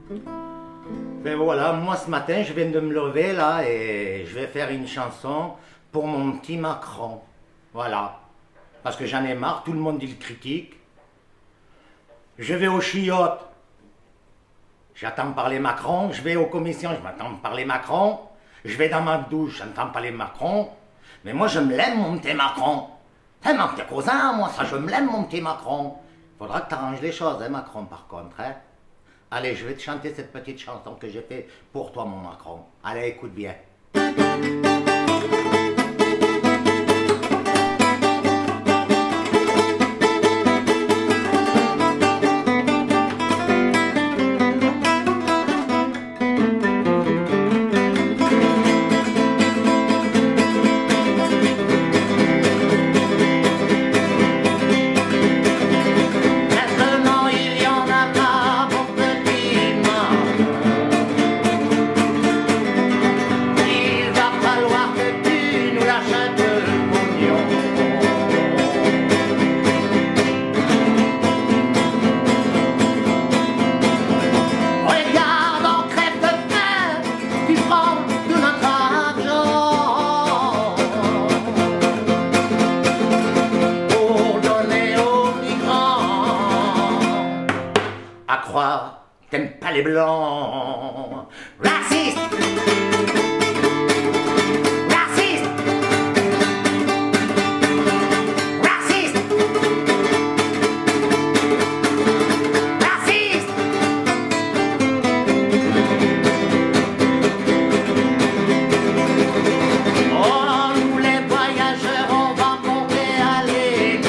Ben voilà, moi ce matin, je viens de me lever là et je vais faire une chanson pour mon petit Macron. Voilà. Parce que j'en ai marre, tout le monde il critique. Je vais aux chiottes, j'attends parler Macron. Je vais aux commissions, je m'attends parler Macron. Je vais dans ma douche, j'entends parler Macron. Mais moi je me l'aime mon petit Macron. C'est mon petit cousin, moi ça je me l'aime mon petit Macron. Faudra que tu arranges les choses, hein Macron par contre, hein. Allez, je vais te chanter cette petite chanson que j'ai fait pour toi, mon Macron. Allez, écoute bien. À croire, t'aimes pas les blancs. Raciste! Raciste! Raciste! Raciste! Oh, nous les voyageurs, on va monter à l'église.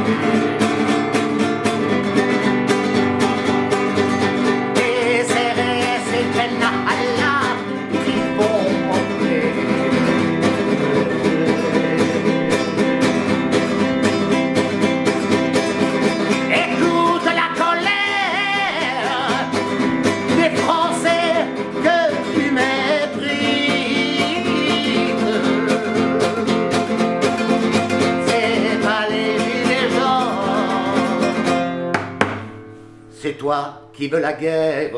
C'est toi qui veux la guerre.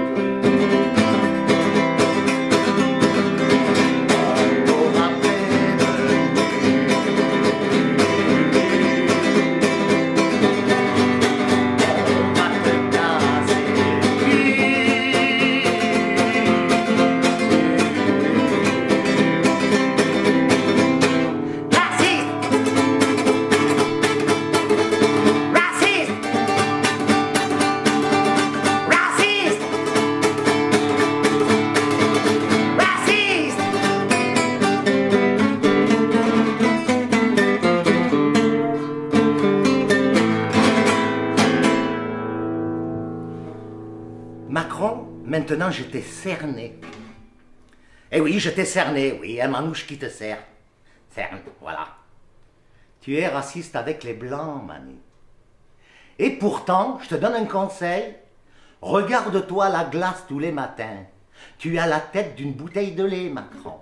Macron, maintenant je t'ai cerné. Eh oui, je t'ai cerné, oui, un manouche qui te cerne. Cerne, voilà. Tu es raciste avec les blancs, Manu. Et pourtant, je te donne un conseil. Regarde-toi la glace tous les matins. Tu as la tête d'une bouteille de lait, Macron.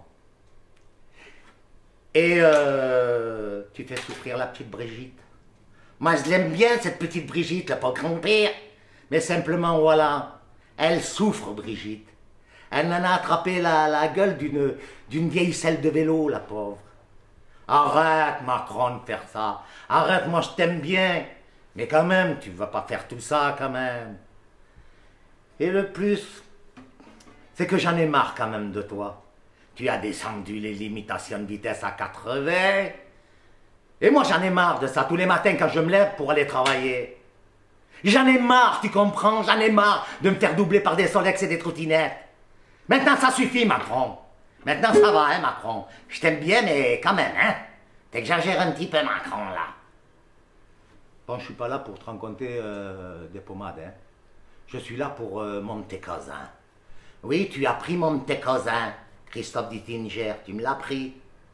Et tu fais souffrir la petite Brigitte. Moi, je l'aime bien, cette petite Brigitte, là, pas grand-père. Mais simplement, voilà. Elle souffre, Brigitte. Elle en a attrapé la gueule d'une vieille selle de vélo, la pauvre. Arrête, Macron, de faire ça. Arrête, moi je t'aime bien. Mais quand même, tu ne vas pas faire tout ça, quand même. Et le plus, c'est que j'en ai marre quand même de toi. Tu as descendu les limitations de vitesse à 80. Et moi j'en ai marre de ça tous les matins quand je me lève pour aller travailler. J'en ai marre, tu comprends? J'en ai marre de me faire doubler par des Solex et des trottinettes. Maintenant, ça suffit, Macron. Maintenant, ça va, hein, Macron? Je t'aime bien, mais quand même, hein? T'exagères un petit peu, Macron, là. Bon, je suis pas là pour te raconter des pommades, hein? Je suis là pour mon petit cousin. Oui, tu as pris mon petit cousin, Christophe Dittinger, tu me l'as pris.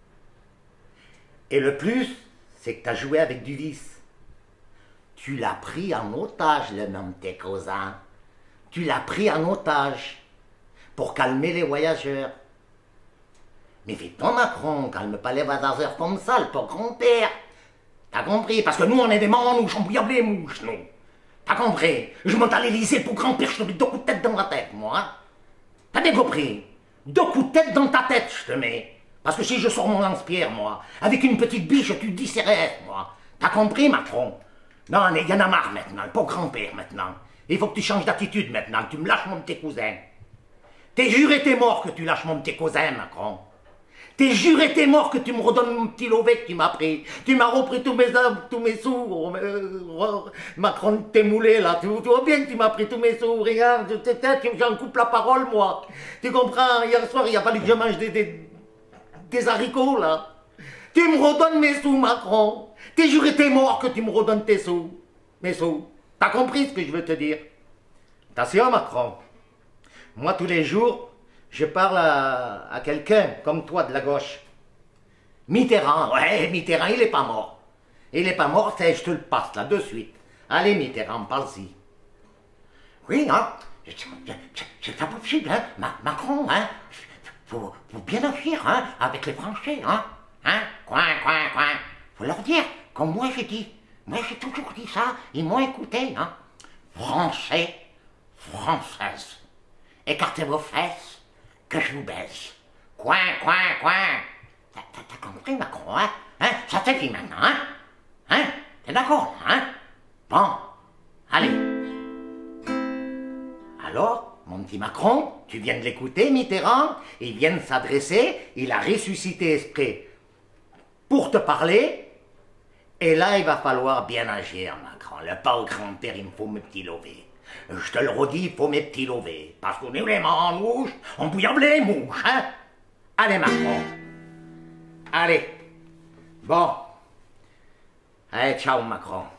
Et le plus, c'est que tu as joué avec du vice. Tu l'as pris en otage, le nom de tes cousins. Tu l'as pris en otage pour calmer les voyageurs. Mais vite-toi, Macron, calme pas les voyageurs comme ça, le pauvre grand-père. T'as compris? Parce que nous, on est des manouches, on bouillable les mouches, nous. T'as compris? Je monte à l'Élysée pour grand-père, je te mets 2 coups de tête dans la tête, moi. Hein? T'as bien compris? 2 coups de tête dans ta tête, je te mets. Parce que si je sors mon lance-pierre, moi, avec une petite biche, tu dis c'est rêve, moi. T'as compris, Macron? Non, il y en a marre maintenant, pas grand-père maintenant. Il faut que tu changes d'attitude maintenant, que tu me lâches mon petit cousin. T'es juré, t'es mort que tu lâches mon petit cousin, Macron. T'es juré, t'es mort que tu me redonnes mon petit lovet que tu m'as pris. Tu m'as repris tous mes sous. Macron, t'es moulé là. Tu vois bien que tu m'as pris tous mes sous. Regarde, j'en coupe la parole, moi. Tu comprends? Hier soir, il a fallu que je mange des haricots, là. Tu me redonnes mes sous, Macron. T'es juré, t'es mort que tu me redonnes tes sous. Mes sous. T'as compris ce que je veux te dire? Attention, Macron. Moi, tous les jours, je parle à quelqu'un comme toi de la gauche. Mitterrand, ouais, Mitterrand, il est pas mort. Il est pas mort, je te le passe là, de suite. Allez, Mitterrand, parle-y. Oui, hein, c'est pas possible, hein, Macron, hein. Faut bien agir, hein, avec les Français, hein. Hein, coin. Faut leur dire, comme moi j'ai dit. Moi j'ai toujours dit ça, ils m'ont écouté, hein. Français, Françaises, écartez vos fesses, que je vous baisse. Coin. T'as compris, Macron, hein? Ça suffit maintenant, hein? T'es d'accord, hein? Bon, allez. Alors, mon petit Macron, tu viens de l'écouter, Mitterrand, il vient de s'adresser, il a ressuscité Esprit pour te parler, et là, il va falloir bien agir, Macron. Le pauvre grand-père, il me faut mes petits lovés. Je te le redis, il faut mes petits lovés. Parce qu'on est vraiment en mouche, on bouillable les mouches, hein? Allez, Macron. Allez. Bon. Allez, ciao, Macron.